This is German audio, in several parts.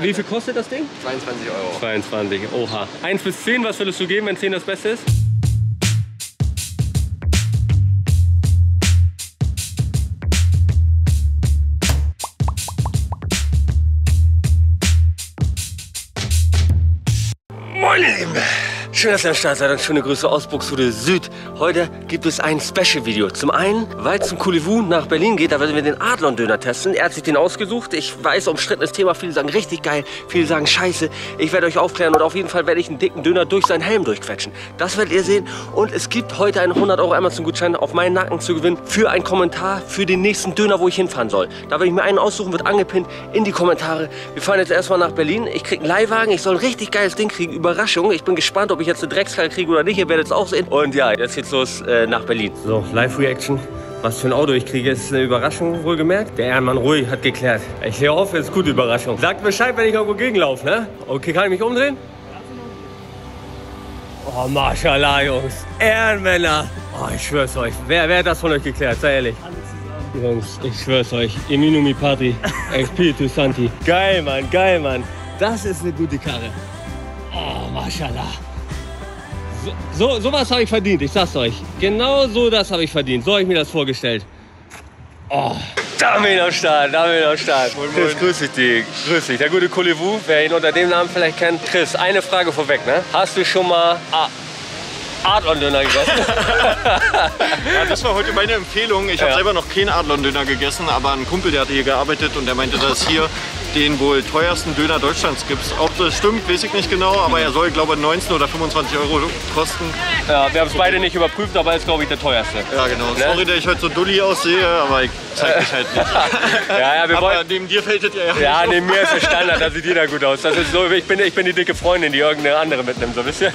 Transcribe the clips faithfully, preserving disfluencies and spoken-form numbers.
Wie viel kostet das Ding? zweiundzwanzig Euro. zweiundzwanzig, oha. eins bis zehn, was würdest du geben, wenn zehn das Beste ist? Moin ihr Lieben! Schön, dass ihr am Start seid und schöne Grüße aus Buxtehude Süd. Heute gibt es ein Special-Video. Zum einen, weil es zum Coulevu nach Berlin geht, da werden wir den Adlon-Döner testen. Er hat sich den ausgesucht. Ich weiß, umstrittenes Thema. Viele sagen richtig geil, viele sagen scheiße. Ich werde euch aufklären und auf jeden Fall werde ich einen dicken Döner durch seinen Helm durchquetschen. Das werdet ihr sehen. Und es gibt heute einen hundert Euro Amazon-Gutschein auf meinen Nacken zu gewinnen für einen Kommentar für den nächsten Döner, wo ich hinfahren soll. Da werde ich mir einen aussuchen, wird angepinnt in die Kommentare. Wir fahren jetzt erstmal nach Berlin. Ich kriege einen Leihwagen. Ich soll ein richtig geiles Ding kriegen. Überraschung. Ich bin gespannt, ob ich jetzt eine Dreckskarre kriege oder nicht. Ihr werdet es auch sehen. Und ja, jetzt geht's los äh, nach Berlin. So, Live-Reaction. Was für ein Auto ich kriege, ist eine Überraschung, wohlgemerkt. Der Ehrenmann ruhig hat geklärt. Ich höre auf, ist gute Überraschung. Sagt Bescheid, wenn ich irgendwo gegenlaufe, ne? Okay, kann ich mich umdrehen? Oh, Mashallah, Jungs. Ehrenmänner. Oh, ich schwör's euch. Wer, wer hat das von euch geklärt? Sei ehrlich. Jungs, ich schwör's euch. Eminu mi Patri. Espiritu Santi. Geil, Mann, geil, Mann. Das ist eine gute Karre. Oh, Mashallah. So, so, sowas habe ich verdient, ich sag's euch. Genau so das habe ich verdient. So habe ich mir das vorgestellt. Oh, da bin ich am Start, da bin ich am Start. Moin, moin. Chris, grüß dich, dich. Grüß dich. Der gute Coulevu, wer ihn unter dem Namen vielleicht kennt. Chris, eine Frage vorweg, ne? Hast du schon mal ah, Adlon-Döner gegessen? Ja, das war heute meine Empfehlung. Ich habe Ja. selber noch keinen Adlon-Döner gegessen, aber ein Kumpel, der hatte hier gearbeitet und der meinte, dass es hier den wohl teuersten Döner Deutschlands gibt. Ob das stimmt, weiß ich nicht genau, aber er soll, glaube ich, neunzehn oder fünfundzwanzig Euro kosten. Ja, wir haben es beide nicht überprüft, aber er ist, glaube ich, der teuerste. Ja, genau. Ne? Sorry, dass ich heute so dulli aussehe, aber ich zeig mich halt nicht. Ja, ja, wir aber wollen... neben dir fällt es ja ja Ja, nicht neben mir ist der Standard, da sieht jeder gut aus. Das ist so, ich, bin, ich bin die dicke Freundin, die irgendeine andere mitnimmt, so wisst ihr.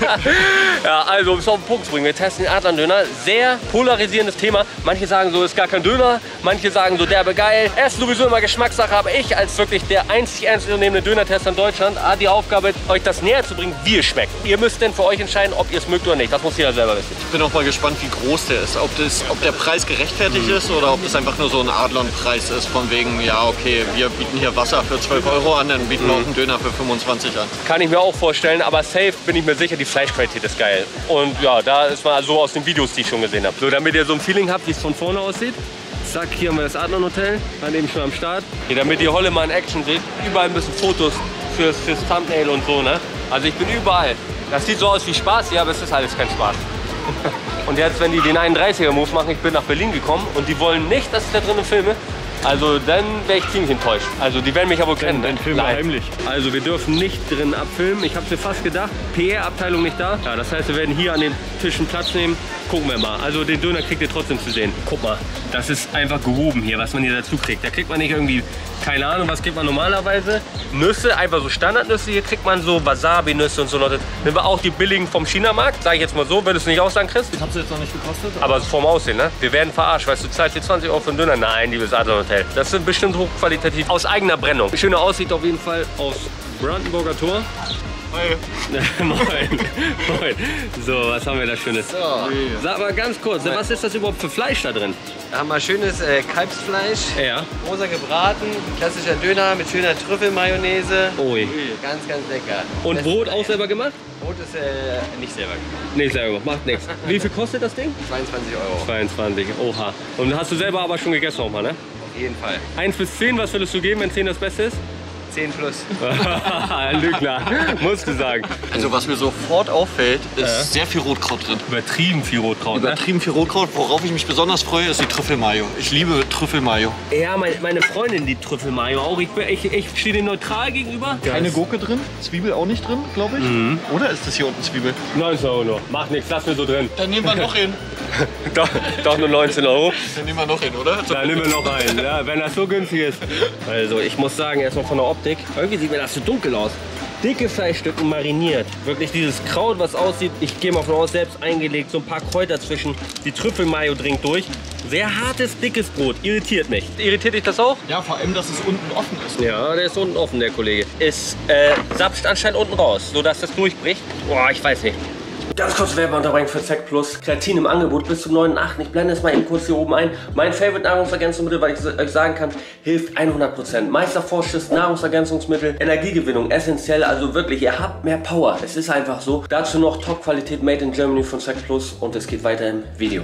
Ja, also, um es auf den Punkt zu bringen, wir testen den Adlon-Döner. Sehr polarisierendes Thema. Manche sagen so, ist gar kein Döner. Manche sagen so, derbe geil. Er ist sowieso immer Geschmackssache, aber ich als wirklich der einzig ernstzunehmende Döner-Tester in Deutschland habe die Aufgabe, euch das näher zu bringen, wie es schmeckt. Ihr müsst denn für euch entscheiden, ob ihr es mögt oder nicht. Das muss jeder selber wissen. Ich bin auch mal gespannt, wie groß der ist. Ob, das, ob der Preis gerechtfertigt Mhm. ist oder ob das einfach nur so ein Adlon-Preis ist. Von wegen, ja okay, wir bieten hier Wasser für zwölf Euro an, dann bieten wir auch einen Döner für fünfundzwanzig an. Kann ich mir auch vorstellen, aber safe bin ich mir sicher, die Fleischqualität ist geil. Und ja, da ist mal so aus den Videos, die ich schon gesehen habe. So, damit ihr so ein Feeling habt, wie es von vorne aussieht. Zack, hier haben wir das Adlon Hotel, dann eben schon am Start. Hier, damit ihr Holle mal in Action seht, überall ein bisschen Fotos fürs, fürs Thumbnail und so, ne? Also ich bin überall. Das sieht so aus wie Spaß, ja, aber es ist alles kein Spaß. Und jetzt, wenn die den einunddreißiger Move machen, ich bin nach Berlin gekommen und die wollen nicht, dass ich da drinnen filme, also dann wäre ich ziemlich enttäuscht. Also die werden mich aber kennen. Dann filmen wir heimlich. Also wir dürfen nicht drin abfilmen. Ich habe mir fast gedacht, P R-Abteilung nicht da. Ja, das heißt, wir werden hier an den Tischen Platz nehmen. Gucken wir mal. Also den Döner kriegt ihr trotzdem zu sehen. Guck mal, das ist einfach gehoben hier, was man hier dazu kriegt. Da kriegt man nicht irgendwie, keine Ahnung, was kriegt man normalerweise? Nüsse, einfach so Standardnüsse. Hier kriegt man so Wasabi-Nüsse und so. Nehmen wir auch die billigen vom China-Markt, sage ich jetzt mal so. Würdest du nicht auch sagen, Chris? Das hat es jetzt noch nicht gekostet. Aber vom Aussehen, ne? Wir werden verarscht. Weißt du, du zahlst hier zwanzig Euro für einen Döner? Nein, liebes Adlon Hotel. Das sind bestimmt hochqualitativ. Aus eigener Brennung. Schöne Aussicht auf jeden Fall aus Brandenburger Tor. Hi. Moin. Moin. So, was haben wir da Schönes? So, Sag mal ganz kurz, was ist das überhaupt für Fleisch da drin? da haben wir schönes äh, Kalbsfleisch, Ja. rosa gebraten, klassischer Döner mit schöner Trüffelmayonnaise. Ui. Ganz, ganz lecker. Und Das- Brot auch selber gemacht? Brot ist äh, nicht selber gemacht. Nee, selber gemacht. Macht nichts. Wie viel kostet das Ding? zweiundzwanzig Euro. zweiundzwanzig. Oha. Und hast du selber aber schon gegessen auch mal, ne? Auf jeden Fall. eins bis zehn, was würdest du geben, wenn zehn das Beste ist? zehn plus. Lügner, musst du sagen. Also was mir sofort auffällt, ist Ja. sehr viel Rotkraut drin. Übertrieben viel Rotkraut, ne? Übertrieben viel Rotkraut. Worauf ich mich besonders freue, ist die Trüffelmayo. Ich liebe Trüffelmayo. Ja, meine, meine Freundin liebt Trüffelmayo auch. Ich, bin- ich, ich stehe dem neutral gegenüber. Keine Gurke drin, Zwiebel auch nicht drin, glaube ich. Oder ist das hier unten Zwiebel? neunzehn Euro nur. Macht nichts, lass mir so drin. Dann nehmen wir noch hin. Doch, doch nur neunzehn Euro. Dann nehmen wir noch hin, oder? Da nehmen wir noch einen, ja, wenn das so günstig ist. Also ich muss sagen, erstmal von der Optik, irgendwie sieht mir das so dunkel aus. Dicke Fleischstücken mariniert. Wirklich dieses Kraut, was aussieht, ich gehe mal von aus, selbst eingelegt, so ein paar Kräuter zwischen. Die Trüffelmayo dringt durch. Sehr hartes, dickes Brot. Irritiert mich. Irritiert dich das auch? Ja, vor allem, dass es unten offen ist. Ja, der ist unten offen, der Kollege. Es äh, sapscht anscheinend unten raus, sodass das durchbricht. Boah, ich weiß nicht. Ganz kurz Werbeunterbrechung für Zack Plus. Kreatin im Angebot bis zum neunten achten Ich blende es mal eben kurz hier oben ein. Mein Favorite Nahrungsergänzungsmittel, weil ich euch sagen kann, hilft hundert Prozent. Meistervorschuss, Nahrungsergänzungsmittel, Energiegewinnung, essentiell. Also wirklich, ihr habt mehr Power. Es ist einfach so. Dazu noch Top-Qualität Made in Germany von Zack Plus und es geht weiter im Video.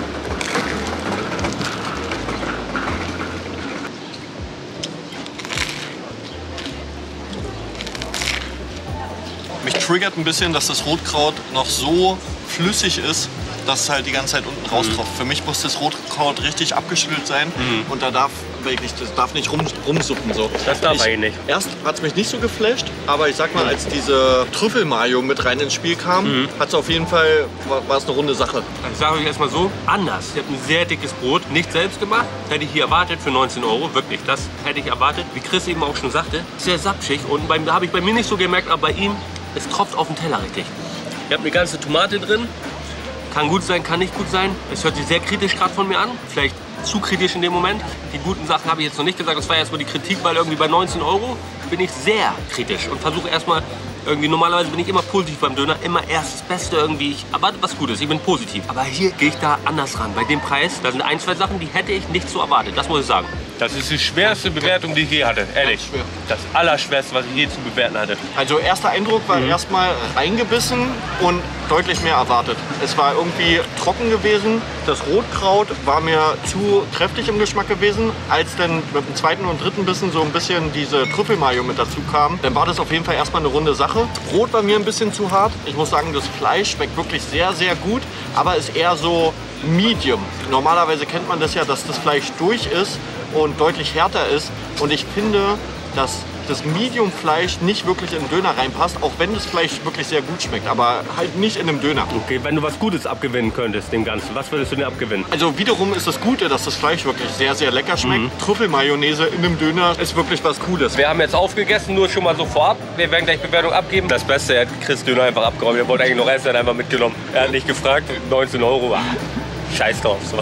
Mich triggert ein bisschen, dass das Rotkraut noch so flüssig ist, dass es halt die ganze Zeit unten raus tropft. Mhm. Für mich muss das Rotkraut richtig abgeschüttelt sein mhm. und da darf wirklich, das darf nicht rum, rumsuppen. So. Das darf ich, eigentlich nicht. Erst hat es mich nicht so geflasht, aber ich sag mal, als diese Trüffelmayo mit rein ins Spiel kam, mhm. hat es auf jeden Fall, war, war es eine runde Sache. Ich sage euch erstmal so, anders. Ich habe ein sehr dickes Brot, nicht selbst gemacht. Hätte ich hier erwartet für neunzehn Euro, wirklich, das hätte ich erwartet. Wie Chris eben auch schon sagte, sehr sapschig und beim, da habe ich bei mir nicht so gemerkt, aber bei ihm, es tropft auf den Teller richtig. Ich habe eine ganze Tomate drin. Kann gut sein, kann nicht gut sein. Es hört sich sehr kritisch gerade von mir an. Vielleicht zu kritisch in dem Moment. Die guten Sachen habe ich jetzt noch nicht gesagt. Das war erstmal die Kritik, weil irgendwie bei neunzehn Euro bin ich sehr kritisch und versuche erstmal irgendwie, normalerweise bin ich immer positiv beim Döner, immer erst das Beste irgendwie, ich erwarte was Gutes, ich bin positiv. Aber hier gehe ich da anders ran. Bei dem Preis, da sind ein, zwei Sachen, die hätte ich nicht so erwartet, das muss ich sagen. Das ist die schwerste Bewertung, die ich je hatte, ehrlich. Das Allerschwerste, was ich je zu bewerten hatte. Also erster Eindruck war mhm. erstmal reingebissen und deutlich mehr erwartet. Es war irgendwie trocken gewesen, das Rotkraut war mir zu kräftig im Geschmack gewesen. Als dann mit dem zweiten und dritten Bissen so ein bisschen diese Trüffelmayo mit dazu kam, dann war das auf jeden Fall erstmal eine runde Sache. Brot war mir ein bisschen zu hart. Ich muss sagen, das Fleisch schmeckt wirklich sehr, sehr gut, aber ist eher so medium. Normalerweise kennt man das ja, dass das Fleisch durch ist und deutlich härter ist. Und ich finde, dass das Medium-Fleisch nicht wirklich in den Döner reinpasst, auch wenn das Fleisch wirklich sehr gut schmeckt, aber halt nicht in einem Döner. Okay, wenn du was Gutes abgewinnen könntest, dem Ganzen, was würdest du denn abgewinnen? Also wiederum ist das Gute, dass das Fleisch wirklich sehr, sehr lecker schmeckt. Mhm. Trüffelmayonnaise in einem Döner ist wirklich was Cooles. Wir haben jetzt aufgegessen, nur schon mal so vorab. Wir werden gleich Bewertung abgeben. Das Beste, er hat Chris Döner einfach abgeräumt. Er wollte eigentlich noch essen, er hat einfach mitgenommen. Er hat nicht gefragt, neunzehn Euro. Scheiß drauf, so.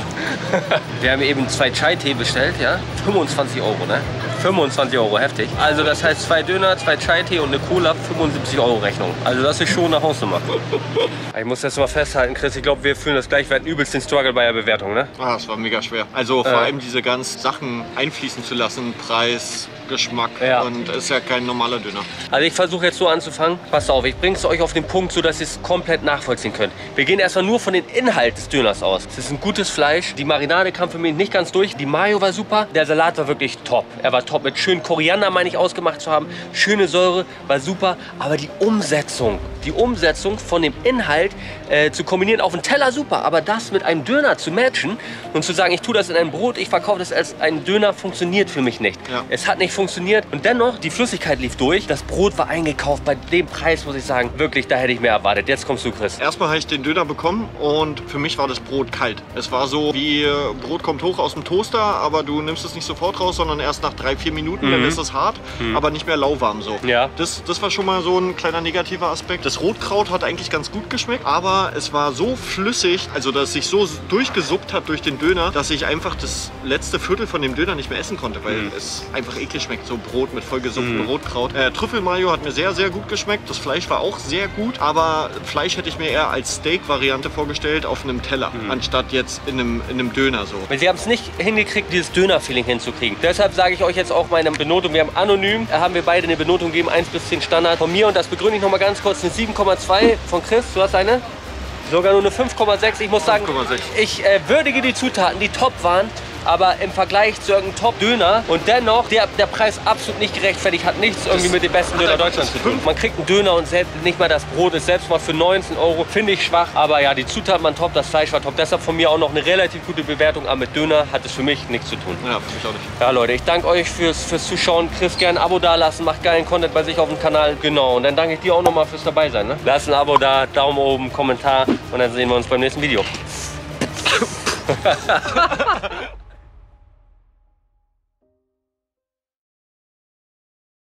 Wir haben eben zwei Chai-Tee bestellt, ja? fünfundzwanzig Euro, ne? fünfundzwanzig Euro, heftig. Also das heißt zwei Döner, zwei Chai-Tee und eine Cola, fünfundsiebzig Euro Rechnung. Also das ist schon eine Hausnummer. Ich muss das mal festhalten, Chris, ich glaube, wir fühlen das gleich. Wir hatten übelst den Struggle bei der Bewertung, ne? Ah, das war mega schwer. Also vor äh. allem diese ganzen Sachen einfließen zu lassen, Preis, Geschmack ja. und ist ja kein normaler Döner. Also ich versuche jetzt so anzufangen. Passt auf, ich bringe es euch auf den Punkt, so dass ihr es komplett nachvollziehen könnt. Wir gehen erstmal nur von den Inhalt des Döners aus. Es ist ein gutes Fleisch. Die Marinade kam für mich nicht ganz durch. Die Mayo war super. Der Salat war wirklich top. Er war top mit schön Koriander, meine ich, ausgemacht zu haben. Schöne Säure, war super. Aber die Umsetzung, die Umsetzung von dem Inhalt äh, zu kombinieren auf den Teller, super. Aber das mit einem Döner zu matchen und zu sagen, ich tue das in ein Brot, ich verkaufe das als ein Döner, funktioniert für mich nicht. Ja. Es hat nicht funktioniert. Und dennoch, die Flüssigkeit lief durch. Das Brot war eingekauft. Bei dem Preis muss ich sagen, wirklich, da hätte ich mehr erwartet. Jetzt kommst du, Chris. Erstmal habe ich den Döner bekommen und für mich war das Brot kalt. Es war so wie Brot kommt hoch aus dem Toaster, aber du nimmst es nicht sofort raus, sondern erst nach drei, vier Minuten, mhm. dann ist es hart, mhm. aber nicht mehr lauwarm so. Ja. Das, das war schon mal so ein kleiner negativer Aspekt. Das Rotkraut hat eigentlich ganz gut geschmeckt, aber es war so flüssig, also dass es sich so durchgesuppt hat durch den Döner, dass ich einfach das letzte Viertel von dem Döner nicht mehr essen konnte, weil mhm. es einfach eklig schmeckt, so Brot mit vollgesupptem mhm. Rotkraut. Äh, Trüffelmayo hat mir sehr, sehr gut geschmeckt. Das Fleisch war auch sehr gut, aber Fleisch hätte ich mir eher als Steak-Variante vorgestellt auf einem Teller, mhm. anstatt jetzt in einem, in einem Döner so. Weil sie haben es nicht hingekriegt, dieses Döner-Feeling hinzukriegen. Deshalb sage ich euch jetzt auch meine Benotung. Wir haben anonym, da haben wir beide eine Benotung gegeben, eins bis zehn Standard. Von mir, und das begründe ich noch mal ganz kurz, eine sieben Komma zwei. Von Chris, du hast eine? Sogar nur eine fünf Komma sechs. Ich muss sagen, ich äh, würdige die Zutaten, die top waren. Aber im Vergleich zu irgendeinem Top-Döner und dennoch der, der Preis absolut nicht gerechtfertigt, hat nichts irgendwie mit dem besten Döner Deutschlands zu tun. Man kriegt einen Döner und selbst nicht mal das Brot ist selbst mal für neunzehn Euro, finde ich schwach. Aber ja, die Zutaten waren top, das Fleisch war top. Deshalb von mir auch noch eine relativ gute Bewertung. Aber mit Döner hat es für mich nichts zu tun. Ja, für mich auch nicht. Ja, Leute, ich danke euch fürs, fürs Zuschauen. Chris, gerne ein Abo da lassen, macht geilen Content bei sich auf dem Kanal. Genau, und dann danke ich dir auch nochmal fürs dabei sein. Ne? Lasst ein Abo da, Daumen oben, Kommentar und dann sehen wir uns beim nächsten Video.